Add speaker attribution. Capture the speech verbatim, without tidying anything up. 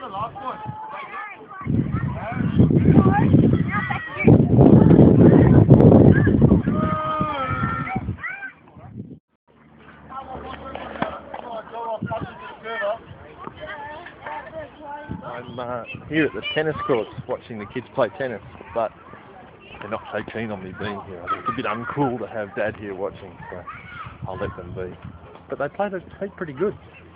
Speaker 1: I'm uh, here at the tennis courts watching the kids play tennis, but they're not so keen on me being here. I think it's a bit uncool to have Dad here watching, so I'll let them be. But they played, they played pretty good.